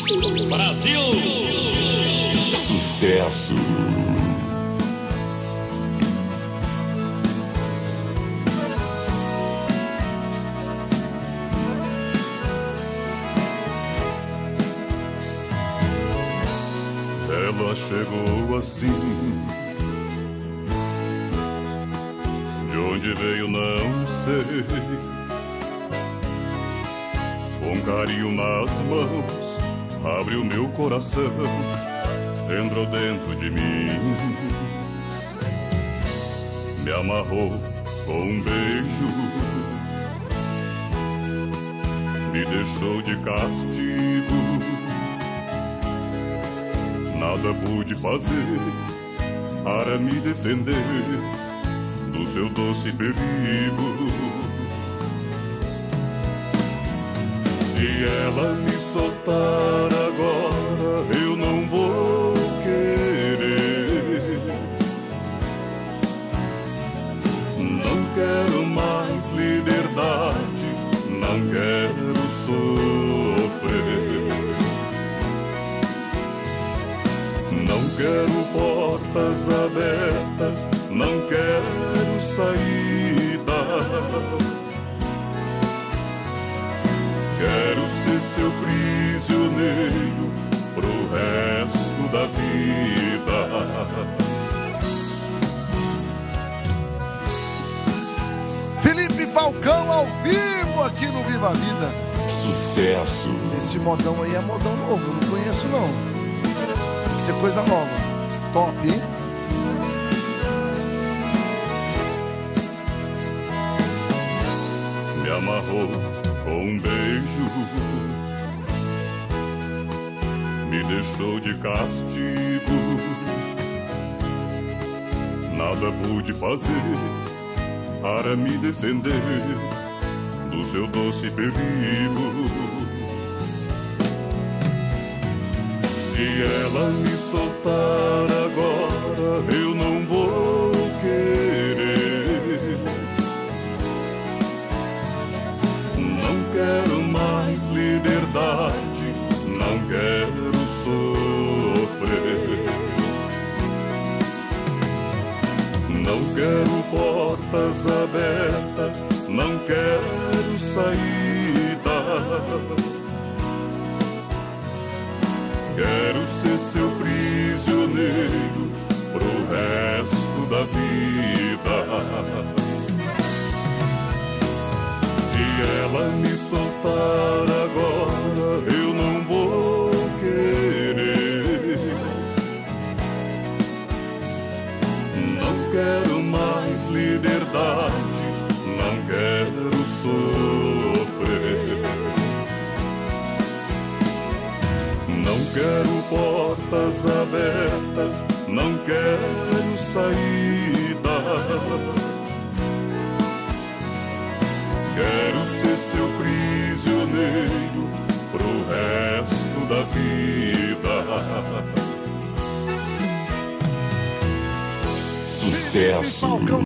Brasil! Sucesso! Ela chegou assim, de onde veio não sei, com carinho nas mãos, abriu meu coração, entrou dentro de mim, me amarrou com um beijo, me deixou de castigo. Nada pude fazer para me defender do seu doce perigo. Se ela me soltar agora, eu não vou querer. Não quero mais liberdade, não quero sofrer. Não quero portas abertas, não quero saída. Quero ser seu prisioneiro pro resto da vida. Felipe Falcão ao vivo aqui no Viva a Vida. Sucesso! Esse modão aí é modão novo, eu não conheço não. Isso é coisa nova. Top, hein? Me amarrou com um beijo, me deixou de castigo. Nada pude fazer para me defender do seu doce perigo. Se ela me soltar agora, eu não vou querer. Não quero mais liberdade, não quero sofrer. Não quero portas abertas, não quero saída. Quero ser seu prisioneiro pro resto da vida. Se ela me soltar agora, eu não vou querer. Não quero mais liberdade, não quero sofrer. Não quero portas abertas, não quero saída. Quero ser seu prisioneiro pro resto da vida. Sucesso!